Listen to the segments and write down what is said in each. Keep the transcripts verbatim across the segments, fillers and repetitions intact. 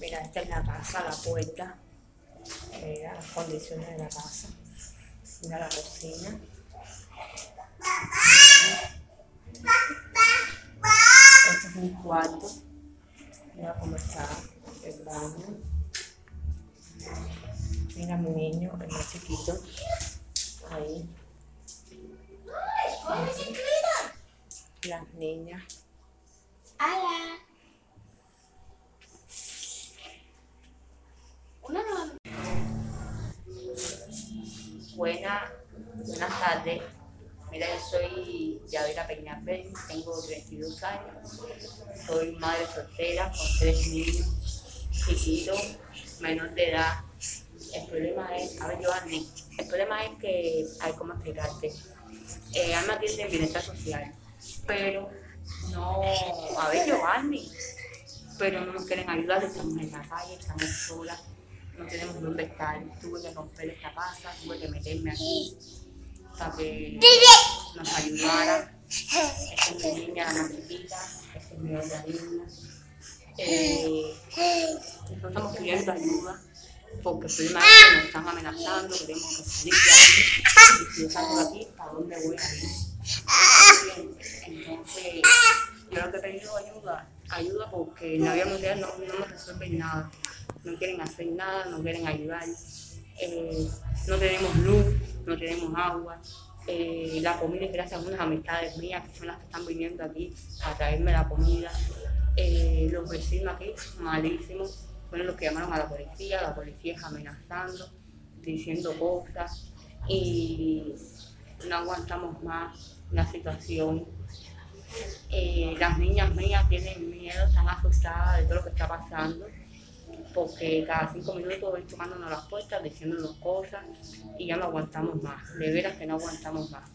Mira, esta es la casa, la puerta. Mira las condiciones de la casa. Mira la cocina. Este es un cuarto. Mira cómo está el baño. Mira mi niño, el más chiquito. Ahí. Las niñas. ¡Hola! Una Buena, buenas tardes. Mira, yo soy Yadira Peñapel, tengo treinta y dos años. Soy madre soltera con tres niños chiquitos, menor de edad. El problema es, a ver, Giovanni, el problema es que, hay como explicarte, eh, Alma tiene bienestar social, pero no, a ver, Giovanni, pero no nos quieren ayudar, estamos en la calle, estamos solas, no tenemos dónde estar. Tuve que romper esta casa, tuve que meterme aquí para que nos ayudara. Esta es mi niña, la más chiquita, esta es mi otra niña. Eh, nosotros estamos pidiendo ayuda porque el problema es que nos están amenazando, queremos que salir de aquí, y si yo salgo de aquí, ¿para dónde voy a ir? Entonces, yo lo que he pedido ayuda, ayuda porque en la vida mundial no, no nos resuelven nada, no quieren hacer nada, no quieren ayudar, eh, no tenemos luz, no tenemos agua, eh, la comida es gracias a unas amistades mías que son las que están viniendo aquí a traerme la comida, eh, los vecinos aquí, malísimos. Fueron los que llamaron a la policía, la policía es amenazando, diciendo cosas y no aguantamos más la situación. Eh, las niñas mías tienen miedo, están asustadas de todo lo que está pasando, porque cada cinco minutos ven tocándonos las puertas, diciéndonos cosas y ya no aguantamos más, de veras que no aguantamos más.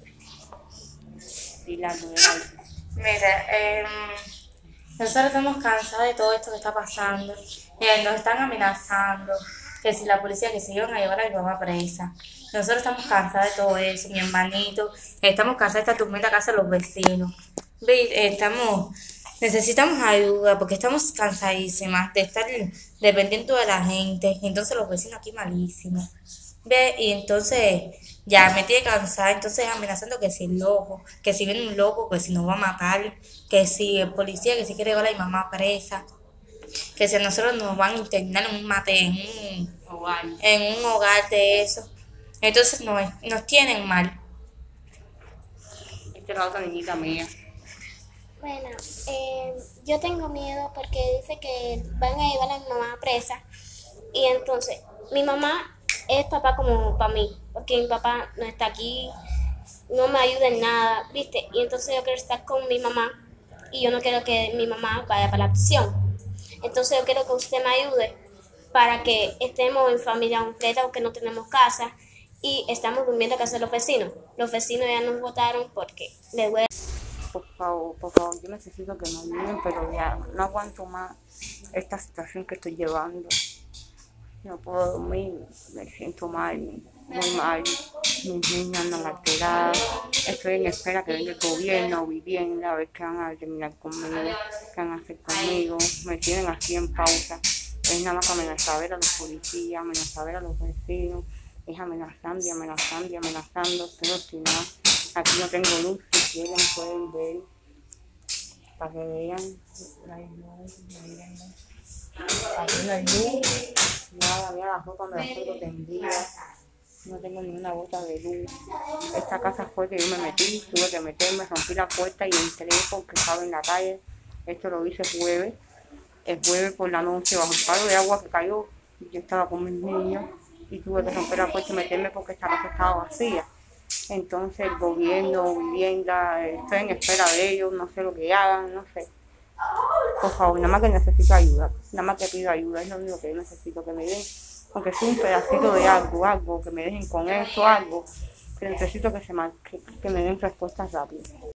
Y la nueva... Mira, eh, nosotros estamos cansados de todo esto que está pasando. Eh, nos están amenazando, que si la policía, que se iban a llevar a mi mamá presa. Nosotros estamos cansados de todo eso, mi hermanito. Estamos cansados de esta tormenta que hacen los vecinos. Ve, eh, estamos, necesitamos ayuda porque estamos cansadísimas de estar dependiendo de la gente. Entonces los vecinos aquí malísimos. Ve, y entonces ya me tiene cansada, entonces amenazando que si el loco, que si viene un loco, que si nos va a matar, que si el policía, que si quiere llevar a mi mamá presa, que si a nosotros nos van a internar en un mate, en un hogar, en un hogar de eso. Entonces nos, nos tienen mal. Esta es la otra niñita mía. Bueno, eh, yo tengo miedo porque dice que van a llevar a mi mamá presa y entonces mi mamá es papá como para mí, porque mi papá no está aquí, no me ayuda en nada, ¿viste? Y entonces yo quiero estar con mi mamá y yo no quiero que mi mamá vaya para la prisión. Entonces yo quiero que usted me ayude para que estemos en familia completa porque no tenemos casa y estamos durmiendo en casa de los vecinos. Los vecinos ya nos votaron porque les duele. Por favor, por favor, yo necesito que me ayuden, pero ya no aguanto más esta situación que estoy llevando. No puedo dormir, me siento mal, muy mal. Mis niñas andan alteradas. Estoy en espera que venga el gobierno, vivienda, a ver qué van a terminar conmigo, qué van a hacer conmigo. Me tienen así en pausa. Es nada más que amenazar a ver a los policías, amenazar a ver a los vecinos. Es amenazando y amenazando y amenazando. Estoy obstinada. Aquí no tengo luz, si quieren pueden ver, para que vean. No hay luz, no hay luz. Aquí no hay luz. Nada, mira la ropa, me la tengo tendida. No tengo ni una gota de luz. Esta casa fue que yo me metí, tuve que meterme, rompí la puerta y entré porque estaba en la calle. Esto lo hice jueves. El jueves por la noche, bajo el palo de agua que cayó, yo estaba con mis niños y tuve que romper la puerta y meterme porque esta casa estaba vacía. Entonces el gobierno, vivienda, estoy en espera de ellos, no sé lo que hagan, no sé. Por favor, nada más que necesito ayuda, nada más que pido ayuda, es lo único que yo necesito, que me den, aunque sea un pedacito de algo, algo, que me dejen con esto, algo, que necesito que, se, que, que me den respuestas rápidas.